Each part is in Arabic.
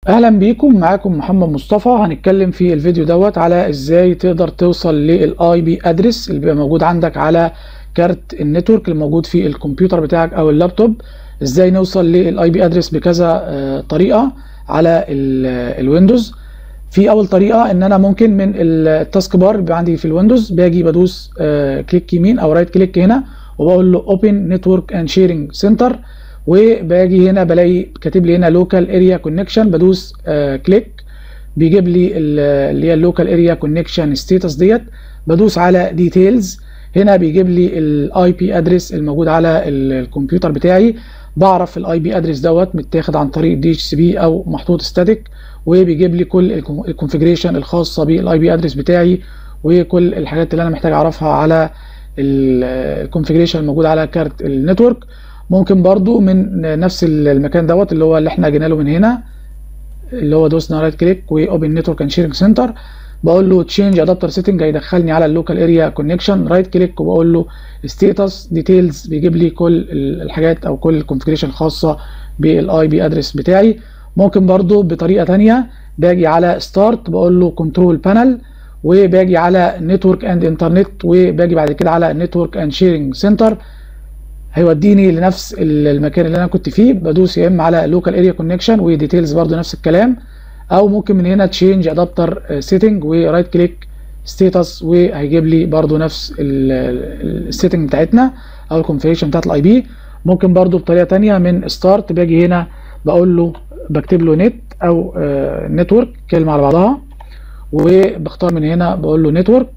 اهلا بيكم. معاكم محمد مصطفى. هنتكلم في الفيديو دوت على ازاي تقدر توصل للاي بي ادرس اللي بيبقى موجود عندك على كارت النتورك اللي موجود في الكمبيوتر بتاعك او اللابتوب. ازاي نوصل للاي بي ادرس بكذا طريقه على الويندوز. في اول طريقه ان انا ممكن من التاسك بار اللي عندي في الويندوز باجي بدوس كليك يمين او رايت كليك هنا وبقول له اوبن نتورك اند شيرنج سنتر، وباجي هنا بلاقي كاتب لي هنا لوكال اريا كونكشن، بدوس كليك بيجيب لي اللي هي اللوكال اريا كونكشن ستيتس ديت. بدوس على ديتيلز، هنا بيجيب لي الاي بي ادرس الموجود على الكمبيوتر بتاعي. بعرف الاي بي ادرس دوت متاخد عن طريق دي اتش سي بي او محطوط ستاتيك، وبيجيب لي كل الكونفيجريشن الخاصه بالاي بي ادرس بتاعي وكل الحاجات اللي انا محتاج اعرفها على الكونفيجريشن الموجود على كارت النتورك. ممكن برضو من نفس المكان دوت اللي هو اللي احنا جينا له من هنا، اللي هو دوسنا رايت كليك واوبن نتورك اند شيرنج سنتر، بقول له تشينج ادابتر سيتنج، هيدخلني على اللوكال اريا كونكشن. رايت كليك وبقول له ستيتس ديتيلز، بيجيب لي كل الحاجات او كل الكونفيجريشن الخاصه بالاي بي ادرس بتاعي. ممكن برضو بطريقه ثانيه باجي على ستارت بقول له كنترول بانل، وباجي على نتورك اند انترنت، وباجي بعد كده على نتورك اند شيرنج سنتر، هيوديني لنفس المكان اللي انا كنت فيه. بدوس يا اما على لوكال اريا كونكشن وديتيلز برضو نفس الكلام، او ممكن من هنا تشينج ادابتر سيتنج ورايت كليك ستيتس، وهيجيب لي برضو نفس السيتنج بتاعتنا او الكونفيجريشن بتاعت الاي بي. ممكن برضو بطريقه ثانيه من ستارت باجي هنا بقول له بكتب له نت او نتورك كلمه على بعضها، وبختار من هنا بقول له نتورك،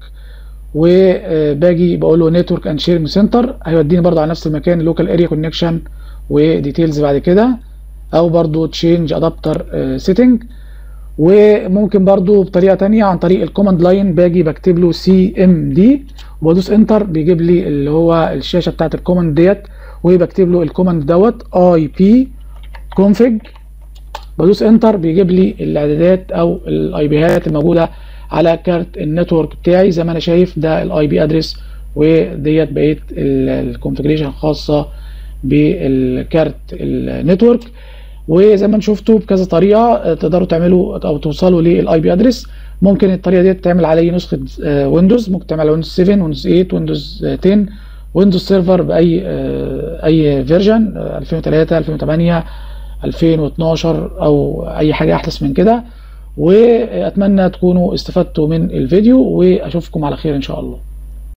وباجي بقول له نتورك اند شيرنج سنتر، هيوديني برضو على نفس المكان لوكال اريا كونكشن وديتيلز بعد كده، او برضو تشينج ادابتر سيتنج. وممكن برضو بطريقه ثانيه عن طريق الكوماند لاين باجي بكتب له سي ام دي وبدوس انتر، بيجيب لي اللي هو الشاشه بتاعت الكوماند ديت، وبكتب له الكوماند دوت اي بي كونفج، بدوس انتر بيجيب لي الاعدادات او الاي بيات الموجوده على كارت النتورك بتاعي. زي ما انا شايف ده الاي بي ادرس، وديت بقيه الكونفيجريشن الخاصه بالكارت النتورك. وزي ما انتم شفتوا بكذا طريقه تقدروا تعملوا او توصلوا للاي بي ادرس. ممكن الطريقه دي تعمل على نسخه ويندوز، ممكن تعمل على ويندوز 7 ويندوز 8 ويندوز 10 ويندوز سيرفر باي اي فيرجن 2003 2008 2012 او اي حاجه احدث من كده. واتمنى تكونوا استفدتوا من الفيديو، واشوفكم على خير ان شاء الله.